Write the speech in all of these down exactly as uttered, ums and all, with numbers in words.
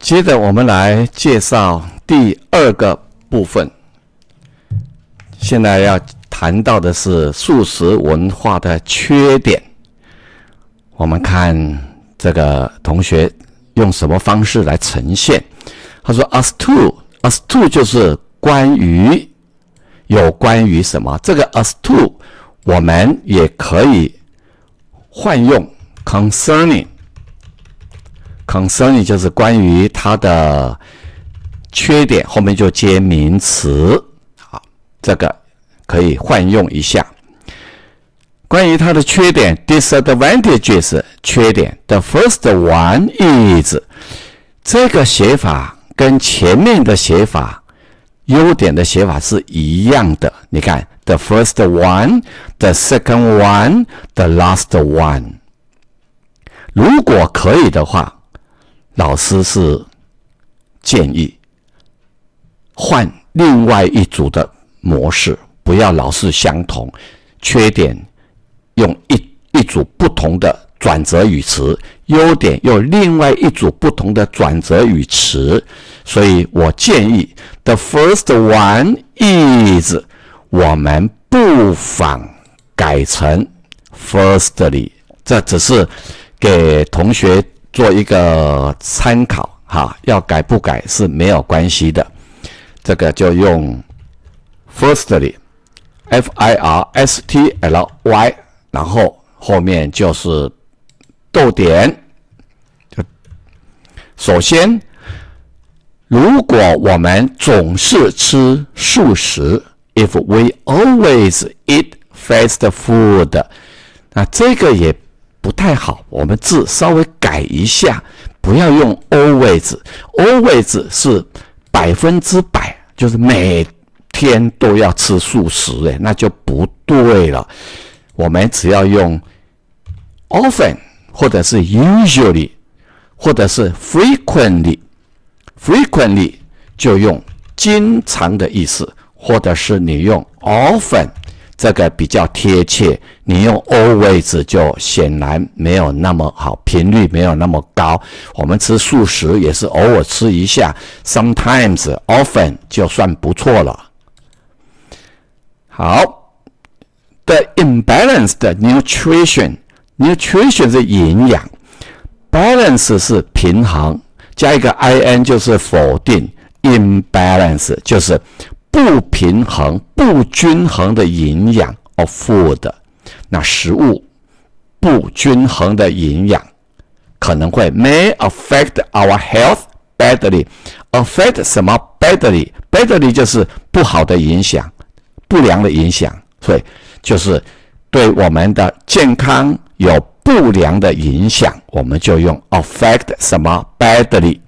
接着我们来介绍第二个部分。现在要谈到的是素食文化的缺点。我们看这个同学用什么方式来呈现？他说 ：“as to，as to 就是关于，有关于什么？这个 as to 我们也可以换用 concerning。concerning 就是关于它的缺点，后面就接名词。好，这个可以换用一下。关于它的缺点 ，disadvantages 缺点 ，the first one is 这个写法跟前面的写法，优点的写法是一样的。你看 ，the first one，the second one，the last one。如果可以的话，老师是建议换另外一组的模式，不要老是相同，缺点用一一组不同的转折语词，优点用另外一组不同的转折语词。所以我建议 the first one is 我们不妨改成 firstly， 这只是给同学做一个参考哈，要改不改是没有关系的。这个就用 firstly F I R S T L Y， 然后后面就是逗点。首先，如果我们总是吃素食 ，if we always eat fast food， 那这个也不太好，我们字稍微改一下，不要用 always。always 是百分之百，就是每天都要吃素食，哎，那就不对了。我们只要用 often， 或者是 usually， 或者是 frequently。frequently 就用经常的意思，或者是你用 often。这个比较贴切，你用 always 就显然没有那么好，频率没有那么高。我们吃素食也是偶尔吃一下 ，sometimes often 就算不错了。好 ，the imbalanced nutrition， nutrition 是营养 ，balance 是平衡，加一个 in 就是否定 ，imbalance 就是不平衡、不均衡的营养 of food， 那食物不均衡的营养可能会 may affect our health badly。affect 什么 badly？ badly 就是不好的影响、不良的影响，所以就是对我们的健康有不良的影响，我们就用 affect 什么 badly。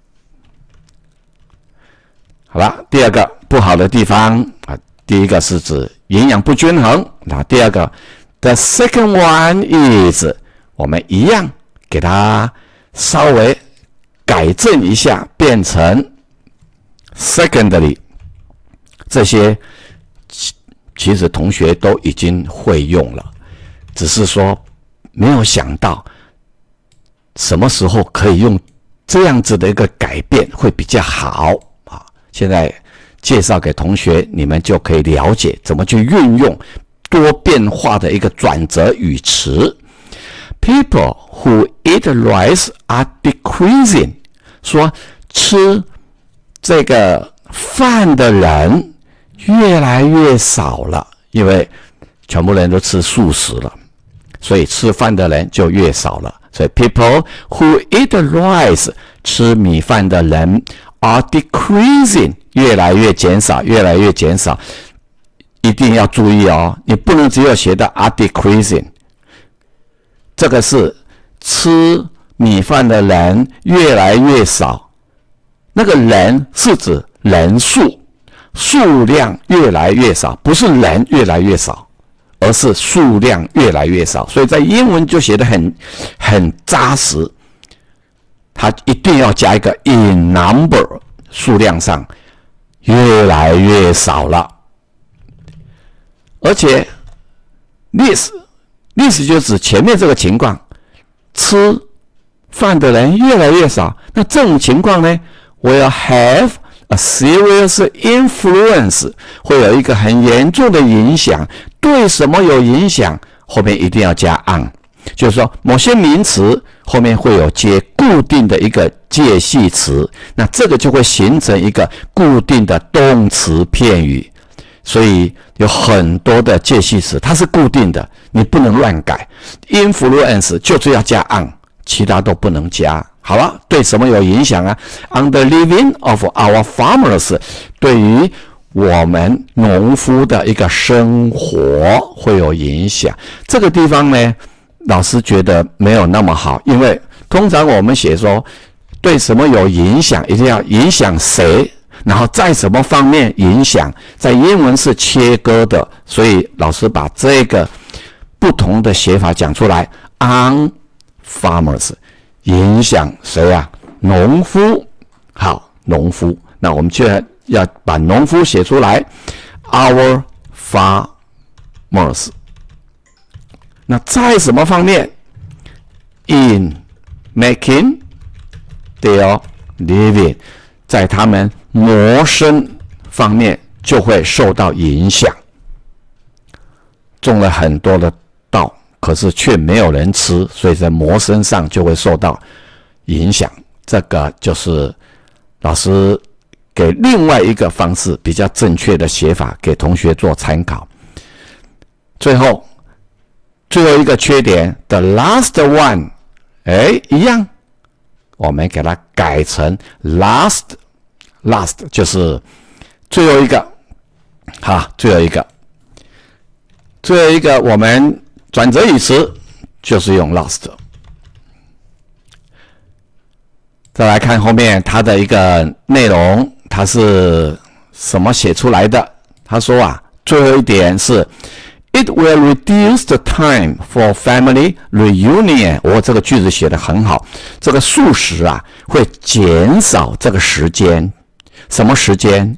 好了，第二个不好的地方啊，第一个是指营养不均衡，那第二个 the second one is 我们一样给它稍微改正一下，变成 secondly。这些其实同学都已经会用了，只是说没有想到什么时候可以用这样子的一个改变会比较好。现在介绍给同学，你们就可以了解怎么去运用多变化的一个转折语词。People who eat rice are decreasing， 说吃这个饭的人越来越少了，因为全部人都吃素食了，所以吃饭的人就越少了。所以 people who eat rice， 吃米饭的人are decreasing， 越来越减少，越来越减少，一定要注意哦，你不能只有写到 are decreasing， 这个是吃米饭的人越来越少，那个人是指人数，数量越来越少，不是人越来越少，而是数量越来越少，所以在英文就写得很很扎实。它一定要加一个 in number， 数量上越来越少了。而且 this this 就指前面这个情况，吃犯的人越来越少，那这种情况呢 ，will have a serious influence， 会有一个很严重的影响。对什么有影响？后面一定要加 on， 就是说某些名词后面会有接固定的一个介系词，那这个就会形成一个固定的动词片语。所以有很多的介系词，它是固定的，你不能乱改。influence 就是要加 on， 其他都不能加。好了，对什么有影响啊 ？On the living of our farmers， 对于我们农夫的一个生活会有影响。这个地方呢，老师觉得没有那么好，因为通常我们写说对什么有影响，一定要影响谁。然后在什么方面影响，在英文是切割的，所以老师把这个不同的写法讲出来。On farmers 影响谁啊？农夫。好，农夫，那我们就要把农夫写出来。Our farmers。那在什么方面 ？In making their living， 在他们谋生方面就会受到影响。种了很多的稻，可是却没有人吃，所以在谋生上就会受到影响。这个就是老师给另外一个方式比较正确的写法，给同学做参考。最后，最后一个缺点 ，the last one， 哎，一样，我们给它改成 last。last 就是最后一个，好，最后一个，最后一个，我们转折语词就是用 last。再来看后面它的一个内容，它是什么写出来的？他说啊，最后一点是 It will reduce the time for family reunion。我、哦、这个句子写得很好，这个数十啊会减少这个时间。什么时间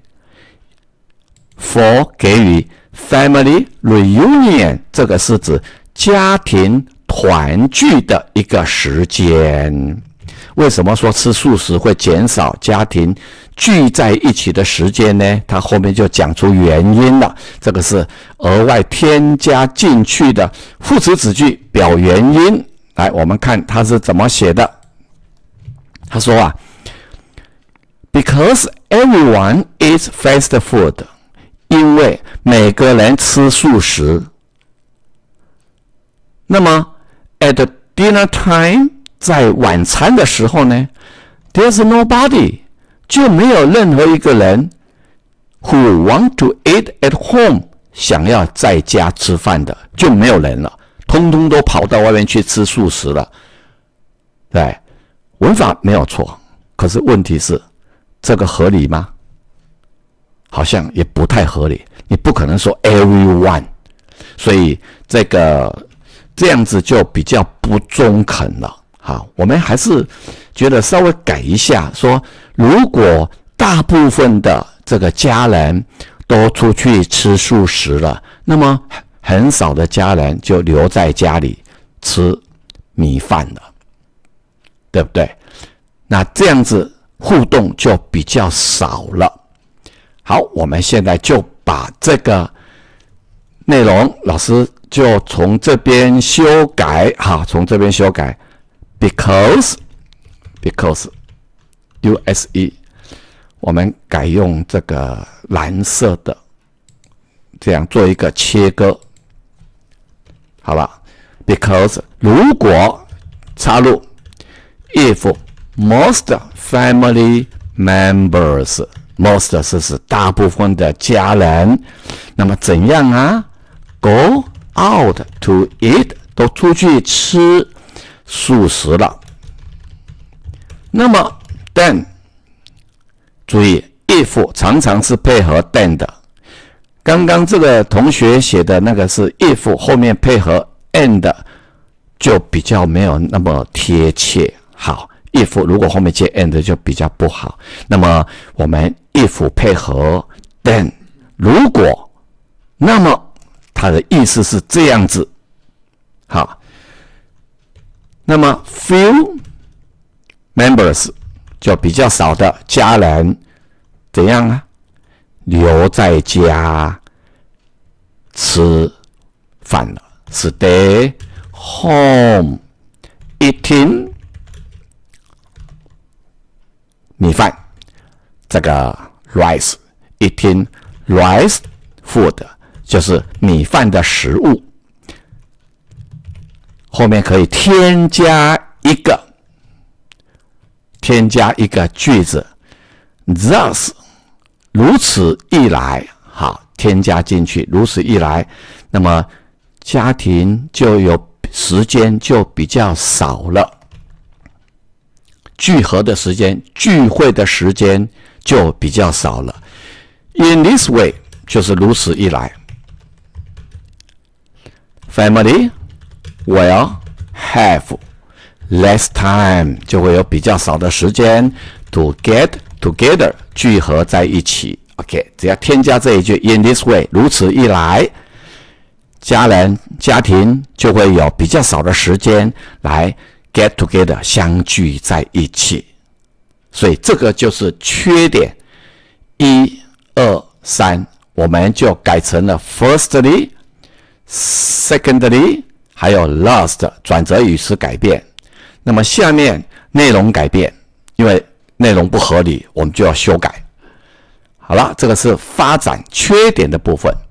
？For 给予 family reunion， 这个是指家庭团聚的一个时间。为什么说吃素食会减少家庭聚在一起的时间呢？他后面就讲出原因了。这个是额外添加进去的副词子句表原因。来，我们看他是怎么写的。他说啊 ，Because everyone eats fast food， 因为每个人吃素食。那么 at dinner time， 在晚餐的时候呢 ，there's nobody， 就没有任何一个人 who want to eat at home， 想要在家吃饭的，就没有人了，通通都跑到外面去吃素食了。对，文法没有错，可是问题是。这个合理吗？好像也不太合理。你不可能说 everyone， 所以这个这样子就比较不中肯了。好，我们还是觉得稍微改一下，说如果大部分的这个家人都出去吃素食了，那么很少的家人就留在家里吃米饭了，对不对？那这样子。互动就比较少了。好，我们现在就把这个内容，老师就从这边修改，好，从这边修改 ，because because U S E， 我们改用这个蓝色的，这样做一个切割，好了 ，because 如果插入 if most family members， most 是指大部分的家人，那么怎样啊 ？Go out to eat， 都出去吃素食了。那么 then， 注意 if 常常是配合 then 的。刚刚这个同学写的那个是 if 后面配合 and， 就比较没有那么贴切。好。if 如果后面接 and 就比较不好，那么我们 if 配合 then， 如果，那么它的意思是这样子。好，那么 few members 就比较少的家人，怎样啊？留在家吃饭了 ，stay home eating 米饭，这个 rice eating rice food 就是米饭的食物。后面可以添加一个，添加一个句子 ，thus 如此一来，好，添加进去，如此一来，那么家庭就有时间就比较少了，聚合的时间、聚会的时间就比较少了。In this way 就是如此一来 ，family will have less time 就会有比较少的时间 to get together 聚合在一起。OK， 只要添加这一句 in this way 如此一来，家人家庭就会有比较少的时间来 get together 相聚在一起。所以这个就是缺点，一、二、三，我们就改成了 firstly、secondly， 还有 last 转折语词改变。那么下面内容改变，因为内容不合理，我们就要修改。好了，这个是发展缺点的部分。